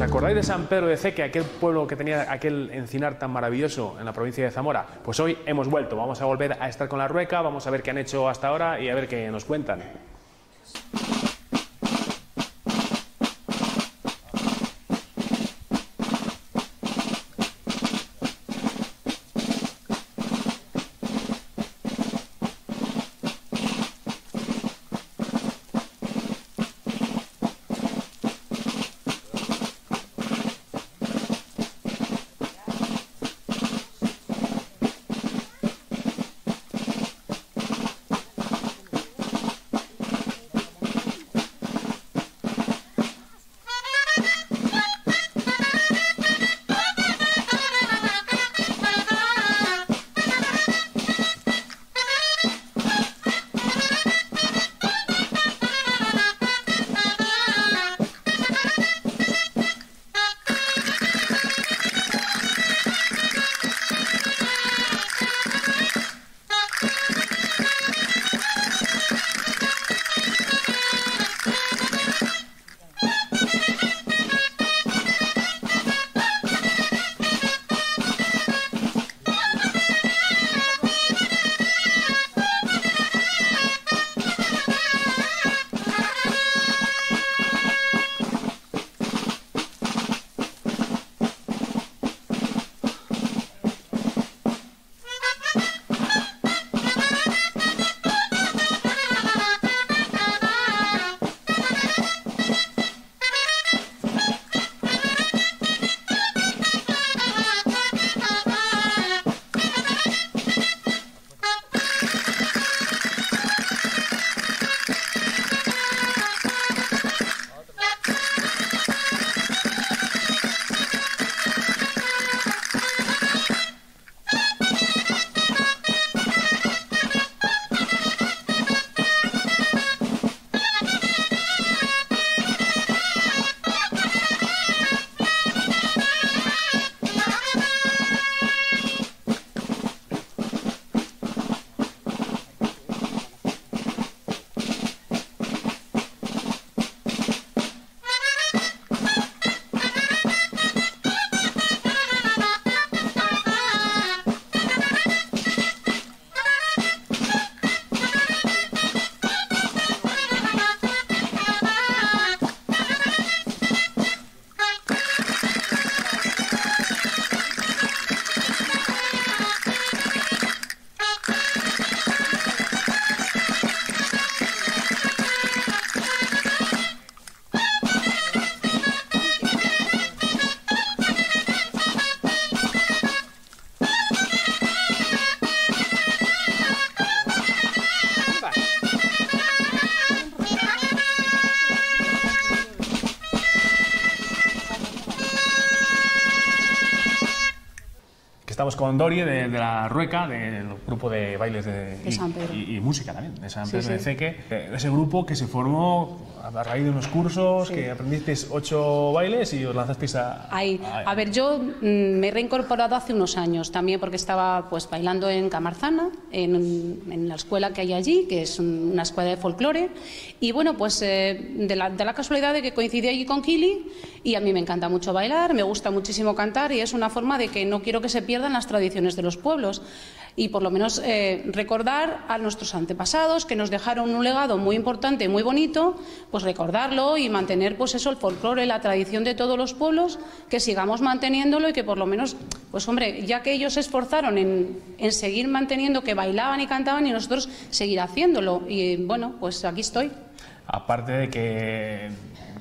¿Os acordáis de San Pedro de Ceque, aquel pueblo que tenía aquel encinar tan maravilloso en la provincia de Zamora? Pues hoy hemos vuelto, vamos a volver a estar con la rueca, vamos a ver qué han hecho hasta ahora y a ver qué nos cuentan. Estamos con Dori de la Rueca, del grupo de bailes de San Pedro. Y música también, de San Pedro de Ceque. Ese grupo que se formó a raíz de unos cursos, que aprendisteis 8 bailes y os lanzasteis a... A ver, yo me he reincorporado hace unos años también porque estaba pues bailando en Camarzana, en la escuela que hay allí, que es una escuela de folclore. Y bueno, pues de la casualidad de que coincidí allí con Kili, y a mí me encanta mucho bailar, me gusta muchísimo cantar, y es una forma de que no quiero que se pierdan las tradiciones de los pueblos, y por lo menos recordar a nuestros antepasados que nos dejaron un legado muy importante, muy bonito, pues recordarlo y mantener pues eso, el folclore, la tradición de todos los pueblos, que sigamos manteniéndolo y que por lo menos, pues hombre, ya que ellos se esforzaron en seguir manteniendo, que bailaban y cantaban, y nosotros seguir haciéndolo, y bueno, pues aquí estoy. Aparte de que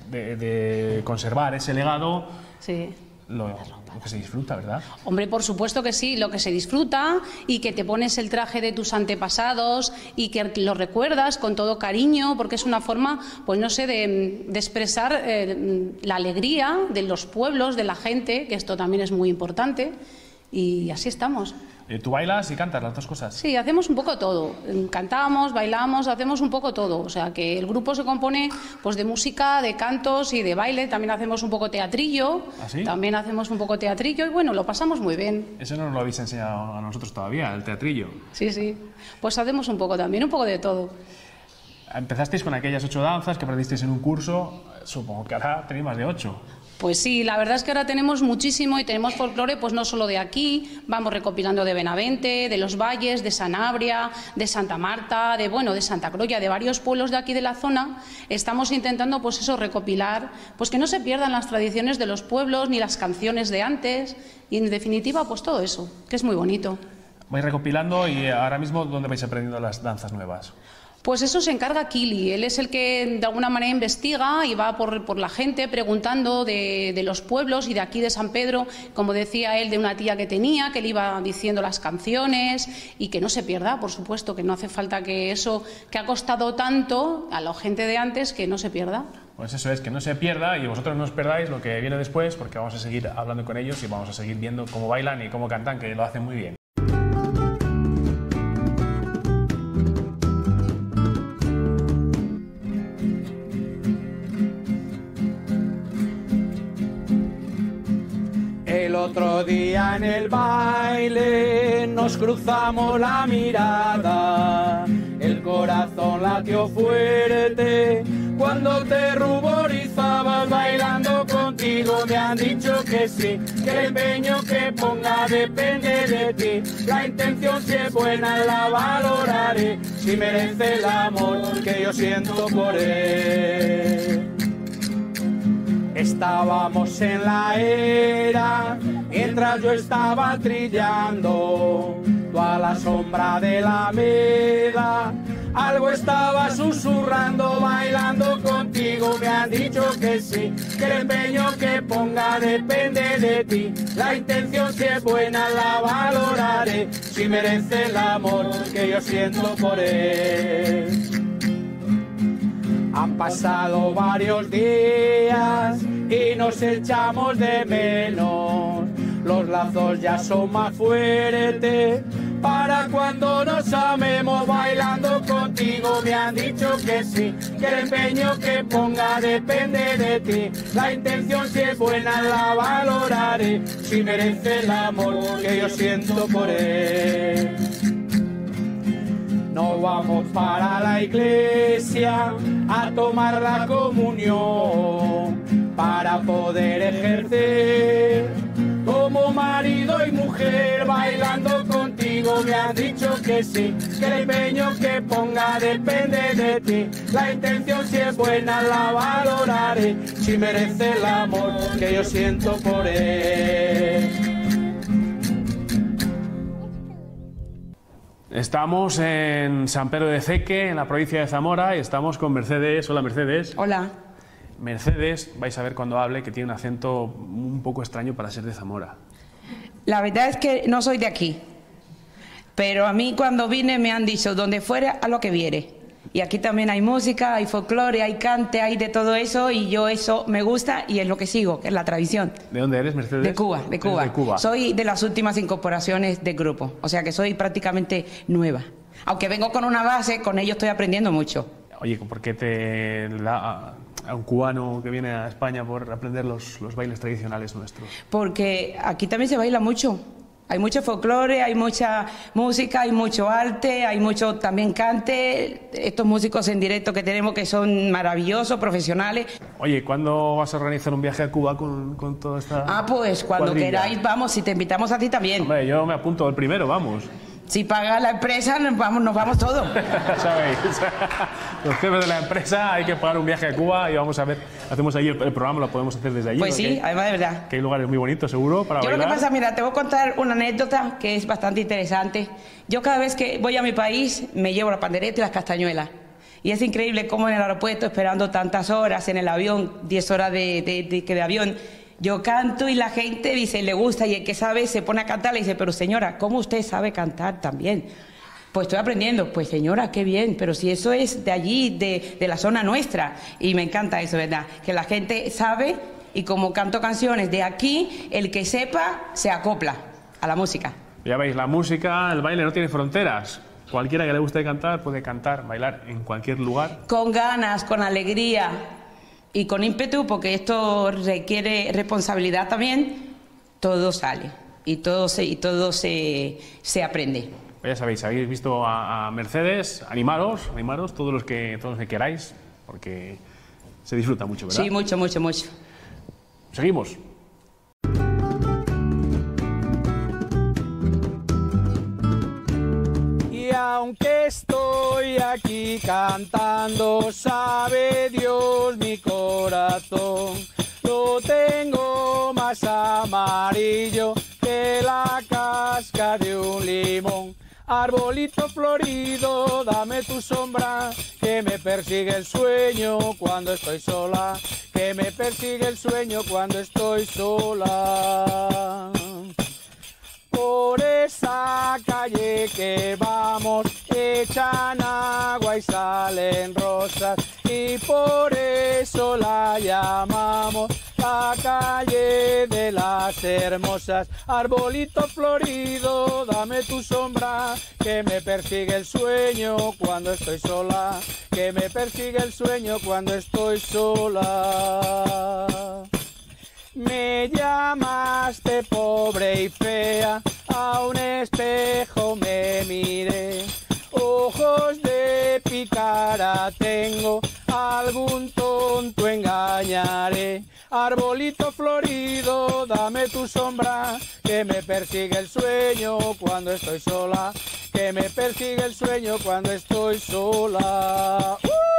de conservar ese legado, sí, lo que se disfruta, ¿verdad? Hombre, por supuesto que sí, lo que se disfruta, y que te pones el traje de tus antepasados y que lo recuerdas con todo cariño, porque es una forma, pues no sé, de expresar la alegría de los pueblos, de la gente, que esto también es muy importante, y así estamos. ¿Tú bailas y cantas las dos cosas? Sí, hacemos un poco todo. Cantamos, bailamos, hacemos un poco todo. O sea, que el grupo se compone pues de música, de cantos y de baile. También hacemos un poco teatrillo. ¿Ah, sí? También hacemos un poco teatrillo y bueno, lo pasamos muy bien. Eso no nos lo habéis enseñado a nosotros todavía, el teatrillo. Sí, sí. Pues hacemos un poco también, un poco de todo. Empezasteis con aquellas 8 danzas que aprendisteis en un curso. Supongo que ahora tenéis más de 8. Pues sí, la verdad es que ahora tenemos muchísimo y tenemos folclore pues no solo de aquí, vamos recopilando de Benavente, de los Valles, de Sanabria, de Santa Marta, de Santa Croya, de varios pueblos de aquí de la zona. Estamos intentando pues eso, recopilar, pues que no se pierdan las tradiciones de los pueblos ni las canciones de antes y en definitiva pues todo eso, que es muy bonito. Vais recopilando y ahora mismo ¿dónde vais aprendiendo las danzas nuevas? Pues eso se encarga Kili, él es el que de alguna manera investiga y va por la gente preguntando de los pueblos y de aquí de San Pedro, como decía él, de una tía que tenía, que le iba diciendo las canciones y que no se pierda, por supuesto, que no hace falta que eso que ha costado tanto a la gente de antes, que no se pierda. Pues eso es, que no se pierda y vosotros no os perdáis lo que viene después, porque vamos a seguir hablando con ellos y vamos a seguir viendo cómo bailan y cómo cantan, que lo hacen muy bien. El otro día en el baile nos cruzamos la mirada, el corazón latió fuerte cuando te ruborizabas bailando contigo. Me han dicho que sí, que el empeño que ponga depende de ti, la intención si es buena la valoraré, si merece el amor que yo siento por él. Estábamos en la era, mientras yo estaba trillando, tú a la sombra de la Alameda, algo estaba susurrando, bailando contigo. Me han dicho que sí, que el empeño que ponga depende de ti, la intención si es buena la valoraré, si merece el amor que yo siento por él. Han pasado varios días y nos echamos de menos, los lazos ya son más fuertes para cuando nos amemos bailando contigo. Me han dicho que sí, que el empeño que ponga depende de ti, la intención si es buena la valoraré, si merece el amor que yo siento por él. Nos vamos para la iglesia a tomar la comunión para poder ejercer como marido y mujer bailando contigo. Me han dicho que sí, que el empeño que ponga depende de ti, la intención si es buena la valoraré, si merece el amor que yo siento por él. Estamos en San Pedro de Ceque, en la provincia de Zamora, y estamos con Mercedes. Hola, Mercedes. Hola. Mercedes, vais a ver cuando hable que tiene un acento un poco extraño para ser de Zamora. La verdad es que no soy de aquí, pero a mí cuando vine me han dicho, donde fuera, a lo que viere. Y aquí también hay música, hay folclore, hay cante, hay de todo eso, y yo eso me gusta y es lo que sigo, que es la tradición. ¿De dónde eres, Mercedes? De Cuba, de Cuba. De Cuba. Soy de las últimas incorporaciones del grupo, o sea que soy prácticamente nueva. Aunque vengo con una base, con ello estoy aprendiendo mucho. Oye, ¿por qué te da a un cubano que viene a España por aprender los bailes tradicionales nuestros? Porque aquí también se baila mucho. Hay mucho folclore, hay mucha música, hay mucho arte, hay mucho también cante. Estos músicos en directo que tenemos que son maravillosos, profesionales. Oye, ¿cuándo vas a organizar un viaje a Cuba con toda esta Pues cuando cuadrilla? queráis, vamos, si te invitamos a ti también. Hombre, yo me apunto el primero, vamos. Si paga la empresa, nos vamos todos. ¿Sabéis? Los jefes de la empresa, hay que pagar un viaje a Cuba y vamos a ver, hacemos ahí el programa, lo podemos hacer desde allí. Pues ¿no? sí, además de verdad. Que hay lugares muy bonitos, seguro, para Yo bailar. lo que pasa, mira, te voy a contar una anécdota que es bastante interesante. Yo cada vez que voy a mi país me llevo la pandereta y las castañuelas. Y es increíble cómo en el aeropuerto, esperando tantas horas, en el avión, 10 horas de avión, yo canto y la gente dice, le gusta, y el que sabe se pone a cantar, le dice, pero señora, ¿cómo usted sabe cantar también? Pues estoy aprendiendo. Pues señora, qué bien, pero si eso es de allí, de la zona nuestra, y me encanta eso, ¿verdad? Que la gente sabe, y como canto canciones de aquí, el que sepa se acopla a la música. Ya veis, la música, el baile no tiene fronteras. Cualquiera que le guste cantar puede cantar, bailar en cualquier lugar. Con ganas, con alegría y con ímpetu, porque esto requiere responsabilidad también, todo sale y todo se aprende. Pues ya sabéis, habéis visto a Mercedes, animaros todos los que queráis, porque se disfruta mucho, ¿verdad? Sí, mucho, mucho, mucho. Seguimos. Y aunque estoy aquí cantando, sabe Dios mi corazón, lo tengo más amarillo que la cáscara de un limón. Arbolito florido, dame tu sombra, que me persigue el sueño cuando estoy sola, que me persigue el sueño cuando estoy sola. Por esa calle que vamos, echan agua y salen rosas, y por eso la llamamos la calle de las hermosas. Arbolito florido, dame tu sombra, que me persigue el sueño cuando estoy sola, que me persigue el sueño cuando estoy sola. Me llamaste pobre y fea, a un espejo me miré, ojos de pícara tengo, algún tonto engañaré. Arbolito florido, dame tu sombra, que me persigue el sueño cuando estoy sola, que me persigue el sueño cuando estoy sola.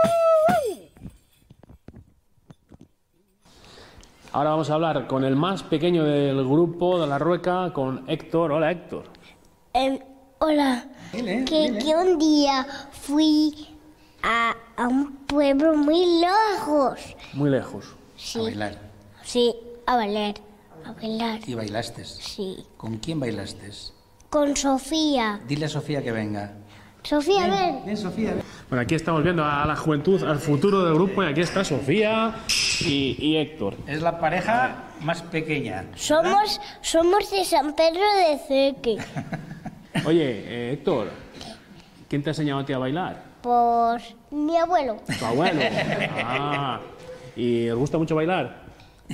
Ahora vamos a hablar con el más pequeño del grupo de La Rueca, con Héctor. Hola, Héctor. Hola. Que un día fui a un pueblo muy lejos. Muy lejos. Sí. A bailar. Sí, a bailar. A bailar. ¿Y bailaste? Sí. ¿Con quién bailaste? Con Sofía. Dile a Sofía que venga. Sofía, ven. Ven, Sofía, ven. Bueno, aquí estamos viendo a la juventud, al futuro del grupo, y aquí está Sofía y Héctor. Es la pareja más pequeña. Somos de San Pedro de Ceque. Oye, Héctor, ¿quién te ha enseñado a ti a bailar? Por mi abuelo. Tu abuelo. Ah, ¿y os gusta mucho bailar?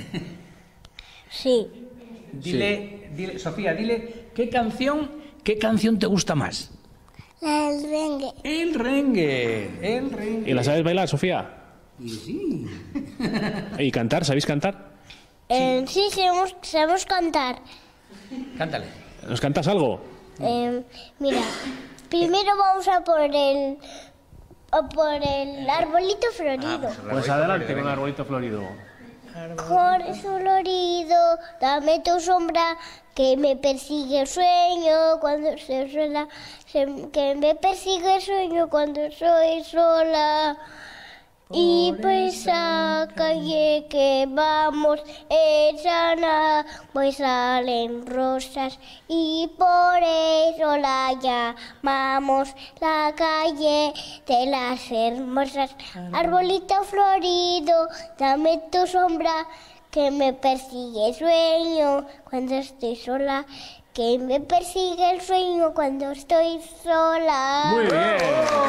Sí. Dile, Sofía, dile, ¿qué canción te gusta más? La del rengue. El rengue. ¿Y la sabes bailar, Sofía? Y sí. ¿Y cantar? ¿Sabéis cantar? Sí, sabemos cantar. Cántale. ¿Nos cantas algo? Mira, primero vamos a por el arbolito florido. Pues adelante con el arbolito florido. Arbolito florido, dame tu sombra, que me persigue el sueño cuando estoy sola, que me persigue el sueño cuando soy sola. Y por esa calle que vamos, echan agua y salen rosas, y por eso la llamamos la calle de las hermosas. Arbolito florido, dame tu sombra, que me persigue el sueño cuando estoy sola, que me persigue el sueño cuando estoy sola. Muy bien.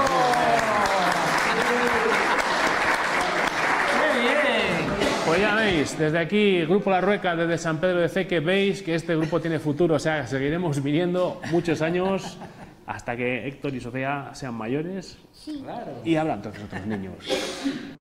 Pues ya veis, desde aquí, Grupo La Rueca, desde San Pedro de Ceque, veis que este grupo tiene futuro, o sea, seguiremos viniendo muchos años hasta que Héctor y Sofía sean mayores y hablan todos los otros niños.